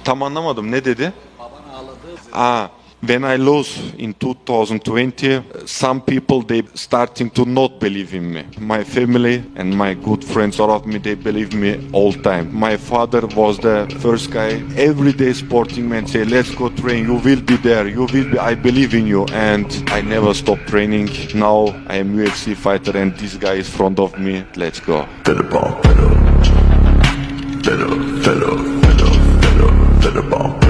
Tam anlamadım. Ne dedi? Baban ağladı. When I lost in 2020, some people they starting to not believe in me. My family and my good friends around me, they believe me all time. My father was the first guy, everyday sporting man say, let's go train, you will be there, you will be, I believe in you. And I never stop training. Now I am UFC fighter and this guy is front of me. Let's go. Better bomb, better bomb.